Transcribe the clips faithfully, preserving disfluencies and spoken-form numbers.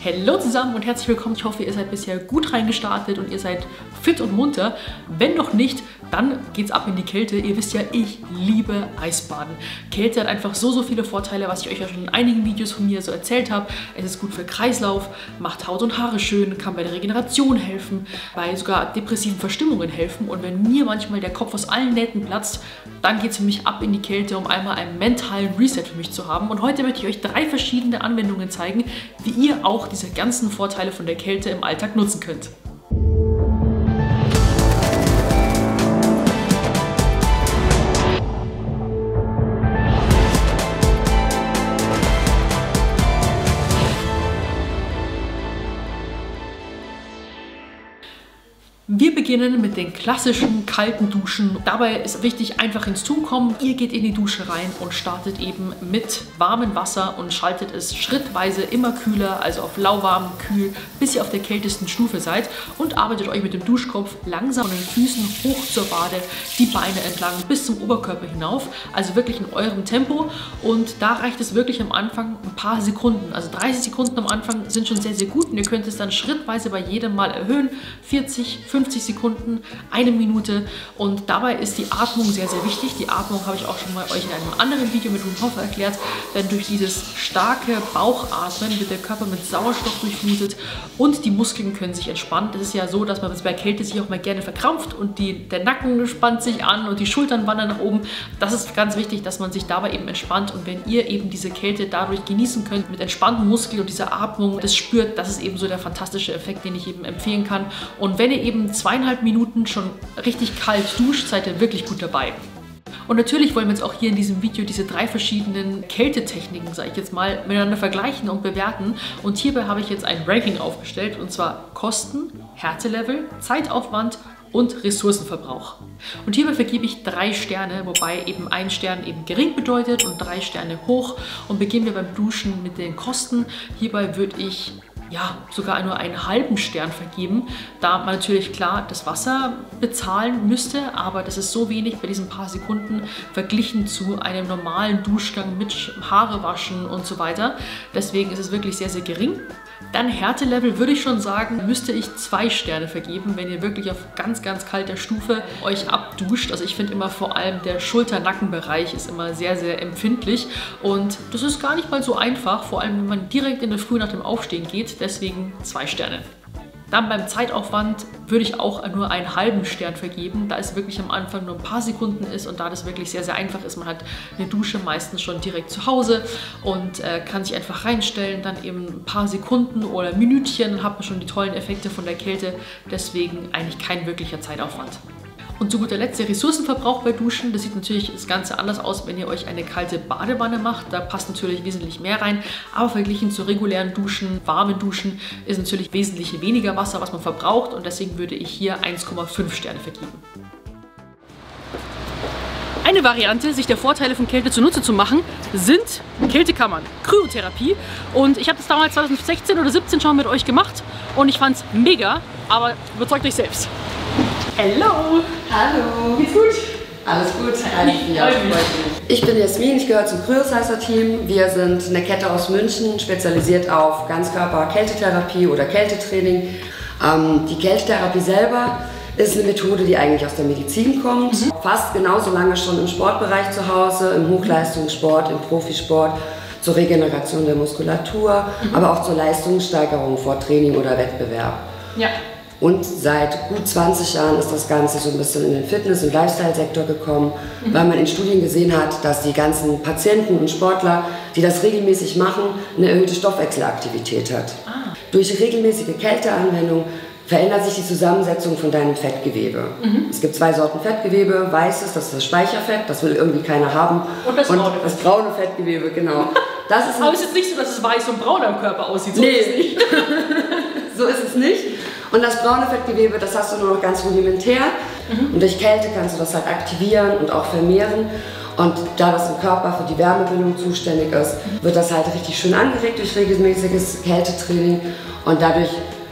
Hallo zusammen und herzlich willkommen. Ich hoffe, ihr seid bisher gut reingestartet und ihr seid fit und munter. Wenn noch nicht, dann geht's ab in die Kälte. Ihr wisst ja, ich liebe Eisbaden. Kälte hat einfach so, so viele Vorteile, was ich euch ja schon in einigen Videos von mir so erzählt habe. Es ist gut für Kreislauf, macht Haut und Haare schön, kann bei der Regeneration helfen, bei sogar depressiven Verstimmungen helfen. Und wenn mir manchmal der Kopf aus allen Nähten platzt, dann geht's für mich ab in die Kälte, um einmal einen mentalen Reset für mich zu haben. Und heute möchte ich euch drei verschiedene Anwendungen zeigen, wie ihr auch diese ganzen Vorteile von der Kälte im Alltag nutzen könnt. Wir beginnen mit den klassischen kalten Duschen. Dabei ist wichtig, einfach ins Tun kommen. Ihr geht in die Dusche rein und startet eben mit warmem Wasser und schaltet es schrittweise immer kühler, also auf lauwarm, kühl, bis ihr auf der kältesten Stufe seid und arbeitet euch mit dem Duschkopf langsam von den Füßen hoch zur Bade, die Beine entlang bis zum Oberkörper hinauf, also wirklich in eurem Tempo. Und da reicht es wirklich am Anfang ein paar Sekunden, also dreißig Sekunden am Anfang sind schon sehr, sehr gut und ihr könnt es dann schrittweise bei jedem Mal erhöhen, vierzig, fünfzig Sekunden, eine Minute, und dabei ist die Atmung sehr, sehr wichtig. Die Atmung habe ich auch schon mal euch in einem anderen Video mit Wim Hof erklärt, denn durch dieses starke Bauchatmen wird der Körper mit Sauerstoff durchflutet und die Muskeln können sich entspannen. Es ist ja so, dass man bei Kälte sich auch mal gerne verkrampft und die, der Nacken spannt sich an und die Schultern wandern nach oben. Das ist ganz wichtig, dass man sich dabei eben entspannt, und wenn ihr eben diese Kälte dadurch genießen könnt, mit entspannten Muskeln und dieser Atmung, das spürt, das ist eben so der fantastische Effekt, den ich eben empfehlen kann. Und wenn ihr eben zweieinhalb Minuten schon richtig kalt duscht, seid ihr wirklich gut dabei. Und natürlich wollen wir jetzt auch hier in diesem Video diese drei verschiedenen Kältetechniken, sage ich jetzt mal, miteinander vergleichen und bewerten. Und hierbei habe ich jetzt ein Ranking aufgestellt, und zwar Kosten, Härtelevel, Zeitaufwand und Ressourcenverbrauch. Und hierbei vergebe ich drei Sterne, wobei eben ein Stern eben gering bedeutet und drei Sterne hoch. Und beginnen wir beim Duschen mit den Kosten. Hierbei würde ich ja sogar nur einen halben Stern vergeben, da man natürlich klar das Wasser bezahlen müsste, aber das ist so wenig bei diesen paar Sekunden verglichen zu einem normalen Duschgang mit Haare waschen und so weiter. Deswegen ist es wirklich sehr, sehr gering. Dann Härtelevel würde ich schon sagen, müsste ich zwei Sterne vergeben, wenn ihr wirklich auf ganz, ganz kalter Stufe euch abduscht. Also ich finde immer vor allem der Schulter-Nackenbereich ist immer sehr, sehr empfindlich, und das ist gar nicht mal so einfach, vor allem wenn man direkt in der Früh nach dem Aufstehen geht, deswegen zwei Sterne. Dann beim Zeitaufwand würde ich auch nur einen halben Stern vergeben, da es wirklich am Anfang nur ein paar Sekunden ist und da das wirklich sehr, sehr einfach ist. Man hat eine Dusche meistens schon direkt zu Hause und äh, kann sich einfach reinstellen, dann eben ein paar Sekunden oder Minütchen, dann hat man schon die tollen Effekte von der Kälte, deswegen eigentlich kein wirklicher Zeitaufwand. Und zu guter Letzt der Ressourcenverbrauch bei Duschen. Das sieht natürlich das Ganze anders aus, wenn ihr euch eine kalte Badewanne macht. Da passt natürlich wesentlich mehr rein. Aber verglichen zu regulären Duschen, warmen Duschen, ist natürlich wesentlich weniger Wasser, was man verbraucht. Und deswegen würde ich hier eins Komma fünf Sterne vergeben. Eine Variante, sich der Vorteile von Kälte zunutze zu machen, sind Kältekammern, Kryotherapie. Und ich habe das damals zwanzig sechzehn oder siebzehn schon mit euch gemacht und ich fand es mega, aber überzeugt euch selbst. Hallo! Hallo! Geht's gut? Alles gut? Ja, ich bin Jasmin, ich gehöre zum Cryosizer-Team. Wir sind eine Kette aus München, spezialisiert auf Ganzkörper-Kältetherapie oder Kältetraining. Ähm, die Kältetherapie selber ist eine Methode, die eigentlich aus der Medizin kommt. Mhm. Fast genauso lange schon im Sportbereich zu Hause, im Hochleistungssport, im Profisport, zur Regeneration der Muskulatur, mhm. aber auch zur Leistungssteigerung vor Training oder Wettbewerb. Ja. Und seit gut zwanzig Jahren ist das Ganze so ein bisschen in den Fitness- und Lifestyle-Sektor gekommen, mhm. weil man in Studien gesehen hat, dass die ganzen Patienten und Sportler, die das regelmäßig machen, eine erhöhte Stoffwechselaktivität hat. Ah. Durch regelmäßige Kälteanwendung verändert sich die Zusammensetzung von deinem Fettgewebe. Mhm. Es gibt zwei Sorten Fettgewebe, weißes, das ist das Speicherfett, das will irgendwie keiner haben. Und das, und braune, das braune Fettgewebe, genau. Das ist aber es ist jetzt nicht so, dass es weiß und braun am Körper aussieht, so nee. ist es nicht. So ist es nicht. Und das braune Fettgewebe, das hast du nur noch ganz rudimentär. Mhm. Und durch Kälte kannst du das halt aktivieren und auch vermehren. Und da das im Körper für die Wärmebildung zuständig ist, wird das halt richtig schön angeregt durch regelmäßiges Kältetraining. Und dadurch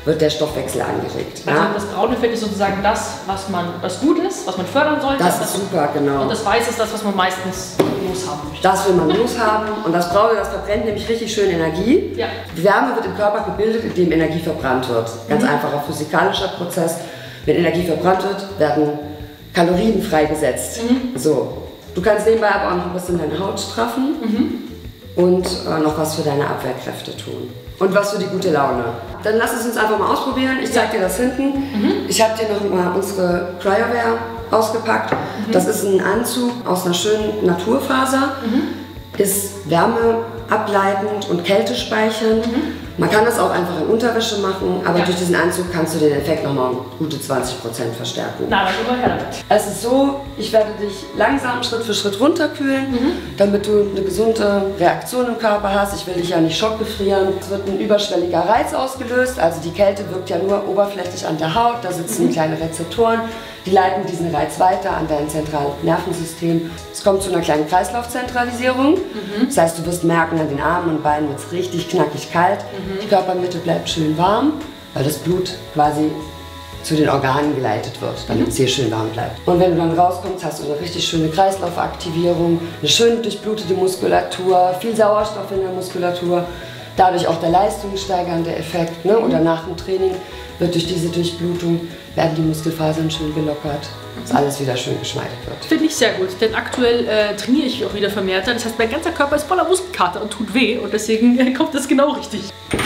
wird der Stoffwechsel angeregt. Also ja? das braune Fett ist sozusagen das, was, man, was gut ist, was man fördern sollte. Das ist super, genau. Und das Weiße ist das, was man meistens loshaben möchte. Das will man loshaben und das braune, das verbrennt nämlich richtig schön Energie. Ja. Die Wärme wird im Körper gebildet, indem Energie verbrannt wird. Ganz mhm. einfacher physikalischer Prozess. Wenn Energie verbrannt wird, werden Kalorien freigesetzt. Mhm. So. Du kannst nebenbei aber auch noch ein bisschen deine Haut straffen mhm. und äh, noch was für deine Abwehrkräfte tun. Und was für die gute Laune. Dann lass es uns einfach mal ausprobieren. Ich zeig dir das hinten. Mhm. Ich habe dir noch mal unsere Cryoware ausgepackt. Mhm. Das ist ein Anzug aus einer schönen Naturfaser. Mhm. Ist wärmeableitend und kältespeichernd. Mhm. Man kann das auch einfach in Unterwäsche machen, aber ja. durch diesen Anzug kannst du den Effekt nochmal um gute zwanzig Prozent verstärken. Na, dann immer her damit. Es ist so, ich werde dich langsam Schritt für Schritt runterkühlen, mhm. damit du eine gesunde Reaktion im Körper hast. Ich will dich ja nicht schockgefrieren. Es wird ein überschwelliger Reiz ausgelöst, also die Kälte wirkt ja nur oberflächlich an der Haut, da sitzen mhm. kleine Rezeptoren. Die leiten diesen Reiz weiter an dein zentrales Nervensystem. Es kommt zu einer kleinen Kreislaufzentralisierung. Mhm. Das heißt, du wirst merken, an den Armen und Beinen wird es richtig knackig kalt. Mhm. Die Körpermitte bleibt schön warm, weil das Blut quasi zu den Organen geleitet wird, damit es hier schön warm bleibt. Und wenn du dann rauskommst, hast du eine richtig schöne Kreislaufaktivierung, eine schön durchblutete Muskulatur, viel Sauerstoff in der Muskulatur. Dadurch auch der leistungssteigernde Effekt, ne? Oder nach dem Training wird durch diese Durchblutung, werden die Muskelfasern schön gelockert, dass alles wieder schön geschmeidet wird. Finde ich sehr gut, denn aktuell äh, trainiere ich auch wieder vermehrt. Das heißt, mein ganzer Körper ist voller Muskelkater und tut weh und deswegen äh, kommt das genau richtig.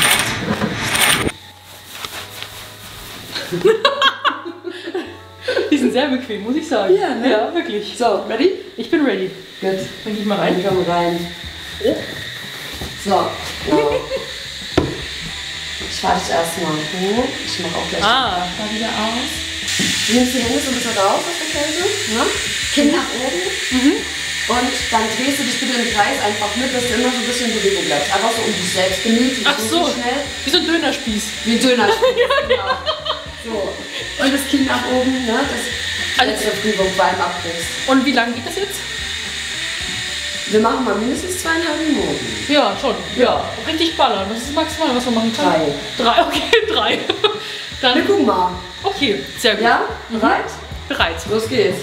Die sind sehr bequem, muss ich sagen. Ja, ne? Ja, wirklich. So, ready? Ich bin ready. Gut. Dann gehe ich mal rein. Ich komme rein. Oh. So, genau. Ich fahre dich erstmal hoch. Ich mache auch gleich ah. die wieder aus. Du nimmst die Hände so ein bisschen raus aus der Kälte. Ne? Kinn nach oben. Mhm. Und dann drehst du dich bitte im Kreis einfach mit, dass du immer so ein bisschen in Bewegung bleibst. Einfach so um dich selbst gemütlich. Ach so, schnell. Wie so ein Dönerspieß. Wie ein Dönerspieß, ja, genau. So. Und das Kinn nach oben, ne? Das letzte Prüfung beim Abbrichst. Und wie lange geht das jetzt? Wir machen mal mindestens zweieinhalb Minuten. Ja, schon. Ja. Richtig ballern. Was ist das Maximal, was wir machen können? Drei. Drei, okay, drei. Dann, wir gucken mal. Okay, sehr gut. Ja? Bereit? Mhm. Bereit. Los geht's.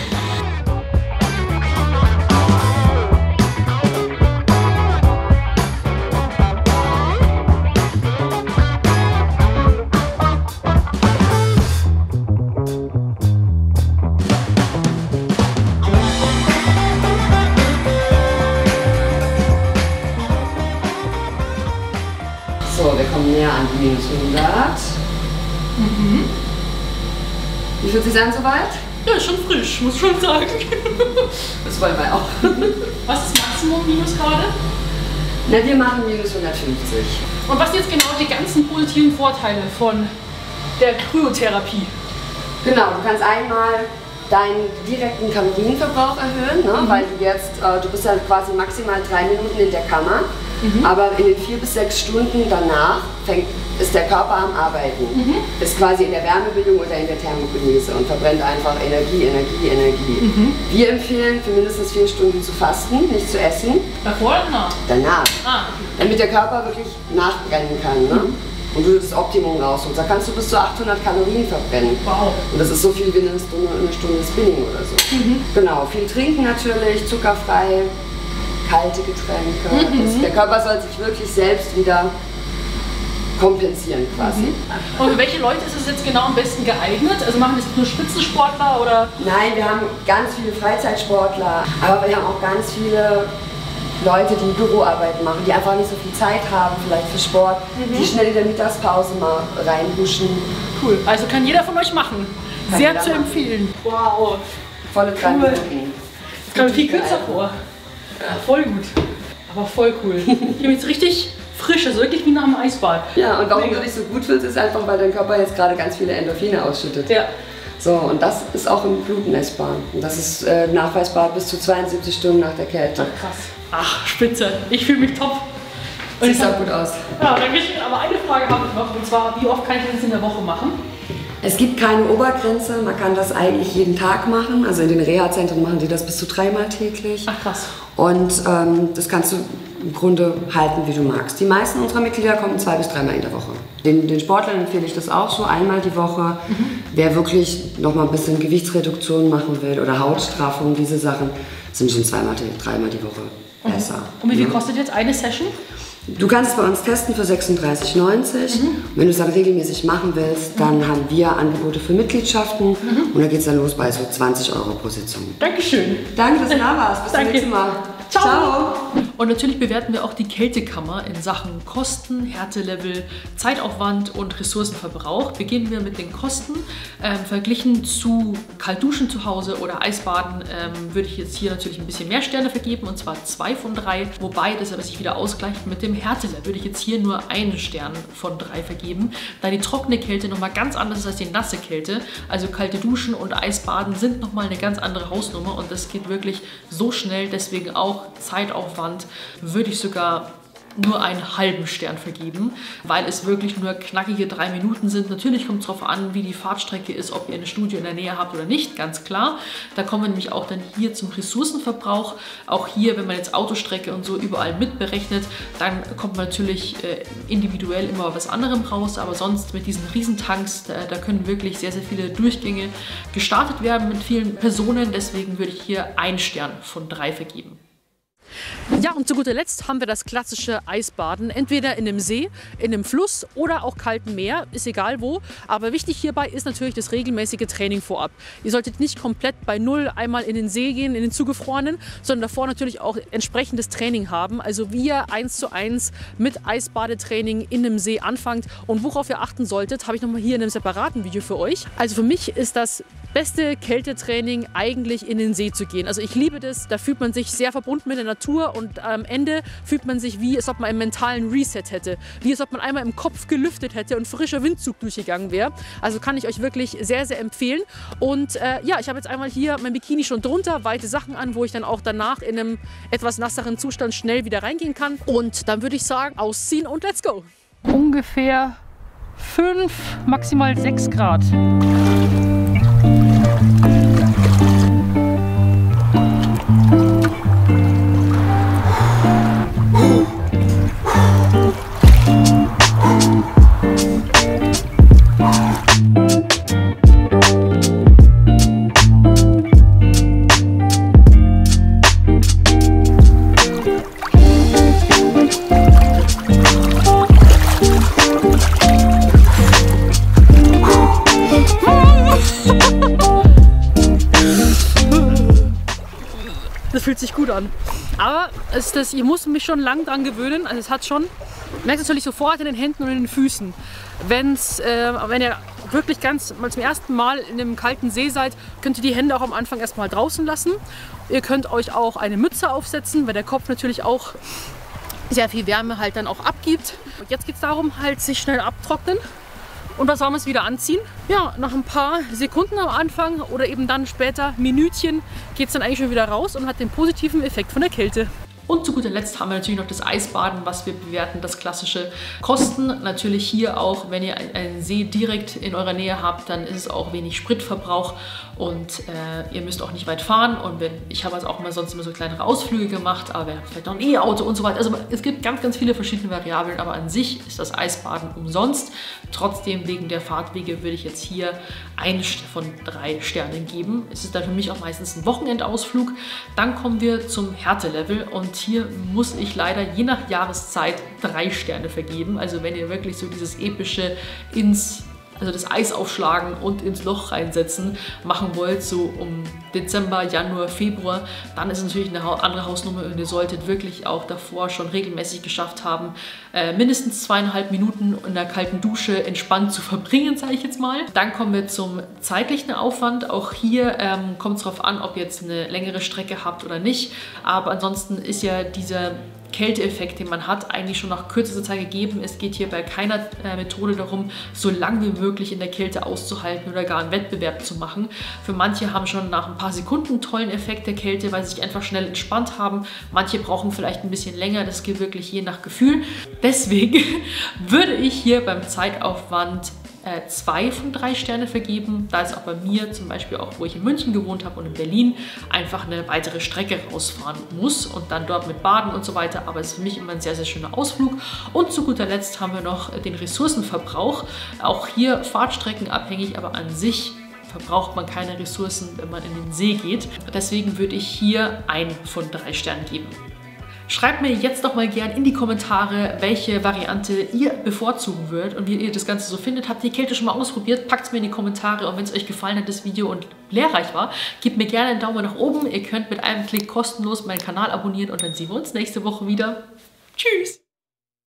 So, wir kommen näher an die minus hundert. Mhm. Wie fühlt sich an soweit? Ja, schon frisch, muss schon sagen. Das wollen wir auch. Was ist Maximum Minusgrade? Na, wir machen minus hundertfünfzig. Und was sind jetzt genau die ganzen positiven Vorteile von der Kryotherapie? Genau, du kannst einmal deinen direkten Kalorienverbrauch erhöhen, ne? Mhm. Weil du jetzt, äh, du bist ja quasi maximal drei Minuten in der Kammer, mhm. aber in den vier bis sechs Stunden danach fängt, ist der Körper am Arbeiten, mhm. ist quasi in der Wärmebildung oder in der Thermogenese und verbrennt einfach Energie, Energie, Energie. Mhm. Wir empfehlen für mindestens vier Stunden zu fasten, nicht zu essen. Davor oder danach? Danach, ah. damit der Körper wirklich nachbrennen kann. Ne? Mhm. Und du das Optimum rausholst. Da kannst du bis zu achthundert Kalorien verbrennen. Wow. Und das ist so viel wie eine Stunde, eine Stunde Spinning oder so. Mhm. Genau, viel trinken natürlich, zuckerfrei, kalte Getränke. Mhm. Das, der Körper soll sich wirklich selbst wieder kompensieren quasi. Mhm. Und für welche Leute ist es jetzt genau am besten geeignet? Also machen das nur Spitzensportler oder? Nein, wir haben ganz viele Freizeitsportler, aber wir haben auch ganz viele Leute, die Büroarbeit machen, die einfach nicht so viel Zeit haben, vielleicht für Sport, mhm. die schnell in der Mittagspause mal reinhuschen. Cool, also kann jeder von euch machen. Kann Sehr zu machen. empfehlen. Wow. Volle drei cool. Minuten. Das kam mir viel kürzer vor. Ja, voll gut. Aber voll cool. Ich bin jetzt richtig frisch, also wirklich wie nach einem Eisbad. Ja, und warum du dich so gut fühlst, ist einfach, weil dein Körper jetzt gerade ganz viele Endorphine ausschüttet. Ja. So, und das ist auch im Blut messbar. Und das ist äh, nachweisbar bis zu zweiundsiebzig Stunden nach der Kälte. Ach, krass. Ach, spitze. Ich fühle mich top. Sieht auch gut aus. Ja, danke schön. Aber eine Frage habe ich noch, und zwar, wie oft kann ich das in der Woche machen? Es gibt keine Obergrenze, man kann das eigentlich jeden Tag machen. Also in den Reha-Zentren machen die das bis zu dreimal täglich. Ach krass. Und ähm, das kannst du im Grunde halten, wie du magst. Die meisten unserer Mitglieder kommen zwei bis dreimal in der Woche. Den, den Sportlern empfehle ich das auch so, einmal die Woche. Mhm. Wer wirklich noch mal ein bisschen Gewichtsreduktion machen will oder Hautstraffung, diese Sachen, sind schon zweimal, dreimal die Woche besser. Mhm. Und wie viel ja. kostet jetzt eine Session? Du kannst es bei uns testen für sechsunddreißig neunzig. Mhm. Wenn du es dann regelmäßig machen willst, dann mhm. haben wir Angebote für Mitgliedschaften mhm. und da geht es dann los bei so zwanzig Euro pro Sitzung. Dankeschön. Danke, dass du da warst. Bis zum nächsten Mal. Ciao. Ciao. Und natürlich bewerten wir auch die Kältekammer in Sachen Kosten, Härtelevel, Zeitaufwand und Ressourcenverbrauch. Beginnen wir mit den Kosten. Ähm, verglichen zu Kaltduschen zu Hause oder Eisbaden ähm, würde ich jetzt hier natürlich ein bisschen mehr Sterne vergeben, und zwar zwei von drei. Wobei das aber sich wieder ausgleicht mit dem Härtelevel, würde ich jetzt hier nur einen Stern von drei vergeben, da die trockene Kälte nochmal ganz anders ist als die nasse Kälte. Also kalte Duschen und Eisbaden sind nochmal eine ganz andere Hausnummer und das geht wirklich so schnell, deswegen auch Zeitaufwand würde ich sogar nur einen halben Stern vergeben, weil es wirklich nur knackige drei Minuten sind. Natürlich kommt es darauf an, wie die Fahrtstrecke ist, ob ihr eine Studio in der Nähe habt oder nicht, ganz klar. Da kommen wir nämlich auch dann hier zum Ressourcenverbrauch. Auch hier, wenn man jetzt Autostrecke und so überall mitberechnet, dann kommt man natürlich äh, individuell immer was anderem raus, aber sonst mit diesen Riesentanks, da, da können wirklich sehr, sehr viele Durchgänge gestartet werden mit vielen Personen. Deswegen würde ich hier einen Stern von drei vergeben. Ja, und zu guter Letzt haben wir das klassische Eisbaden, entweder in einem See, in einem Fluss oder auch kaltem Meer, ist egal wo. Aber wichtig hierbei ist natürlich das regelmäßige Training vorab. Ihr solltet nicht komplett bei Null einmal in den See gehen, in den zugefrorenen, sondern davor natürlich auch entsprechendes Training haben. Also wie ihr eins zu eins mit Eisbadetraining in einem See anfangt und worauf ihr achten solltet, habe ich nochmal hier in einem separaten Video für euch. Also für mich ist das beste Kältetraining eigentlich in den See zu gehen. Also ich liebe das, da fühlt man sich sehr verbunden mit der Natur und am Ende fühlt man sich wie, als ob man einen mentalen Reset hätte. Wie als ob man einmal im Kopf gelüftet hätte und frischer Windzug durchgegangen wäre. Also kann ich euch wirklich sehr, sehr empfehlen. Und äh, ja, ich habe jetzt einmal hier mein Bikini schon drunter, weite Sachen an, wo ich dann auch danach in einem etwas nasseren Zustand schnell wieder reingehen kann. Und dann würde ich sagen, ausziehen und let's go! Ungefähr fünf, maximal sechs Grad. Das fühlt sich gut an. Aber es ist das, ich muss mich schon lang dran gewöhnen. Also es hat schon, merkt es natürlich sofort in den Händen und in den Füßen. Wenn's, äh, wenn ihr wirklich ganz mal zum ersten Mal in einem kalten See seid, könnt ihr die Hände auch am Anfang erstmal draußen lassen. Ihr könnt euch auch eine Mütze aufsetzen, weil der Kopf natürlich auch sehr viel Wärme halt dann auch abgibt. Und jetzt geht es darum, halt sich schnell abtrocknen. Und was soll man es wieder anziehen? Ja, nach ein paar Sekunden am Anfang oder eben dann später, Minütchen, geht es dann eigentlich schon wieder raus und hat den positiven Effekt von der Kälte. Und zu guter Letzt haben wir natürlich noch das Eisbaden, was wir bewerten, das klassische Kosten. Natürlich hier auch, wenn ihr einen See direkt in eurer Nähe habt, dann ist es auch wenig Spritverbrauch und äh, ihr müsst auch nicht weit fahren. Und wenn, ich habe also auch mal sonst immer so kleinere Ausflüge gemacht, aber vielleicht noch ein E-Auto und so weiter. Also es gibt ganz, ganz viele verschiedene Variablen, aber an sich ist das Eisbaden umsonst. Trotzdem, wegen der Fahrtwege würde ich jetzt hier eine von drei Sternen geben. Es ist dann für mich auch meistens ein Wochenendausflug. Dann kommen wir zum Härtelevel und hier muss ich leider je nach Jahreszeit drei Sterne vergeben. Also wenn ihr wirklich so dieses epische ins, also das Eis aufschlagen und ins Loch reinsetzen machen wollt, so um Dezember, Januar, Februar, dann ist es natürlich eine andere Hausnummer und ihr solltet wirklich auch davor schon regelmäßig geschafft haben, äh, mindestens zweieinhalb Minuten in der kalten Dusche entspannt zu verbringen, sage ich jetzt mal. Dann kommen wir zum zeitlichen Aufwand. Auch hier ähm, kommt es darauf an, ob ihr jetzt eine längere Strecke habt oder nicht. Aber ansonsten ist ja dieser Kälteeffekt, den man hat, eigentlich schon nach kürzester Zeit gegeben. Es geht hier bei keiner äh, Methode darum, so lange wie möglich in der Kälte auszuhalten oder gar einen Wettbewerb zu machen. Für manche haben schon nach ein paar Sekunden einen tollen Effekt der Kälte, weil sie sich einfach schnell entspannt haben. Manche brauchen vielleicht ein bisschen länger. Das geht wirklich je nach Gefühl. Deswegen würde ich hier beim Zeitaufwand äh, zwei von drei Sterne vergeben, da es auch bei mir zum Beispiel auch, wo ich in München gewohnt habe und in Berlin, einfach eine weitere Strecke rausfahren muss und dann dort mit Baden und so weiter. Aber es ist für mich immer ein sehr, sehr schöner Ausflug. Und zu guter Letzt haben wir noch den Ressourcenverbrauch. Auch hier fahrtstreckenabhängig, aber an sich verbraucht man keine Ressourcen, wenn man in den See geht. Deswegen würde ich hier ein von drei Sternen geben. Schreibt mir jetzt doch mal gern in die Kommentare, welche Variante ihr bevorzugen würdet und wie ihr das Ganze so findet. Habt ihr die Kälte schon mal ausprobiert? Packt es mir in die Kommentare und wenn es euch gefallen hat, das Video und lehrreich war, gebt mir gerne einen Daumen nach oben. Ihr könnt mit einem Klick kostenlos meinen Kanal abonnieren und dann sehen wir uns nächste Woche wieder. Tschüss!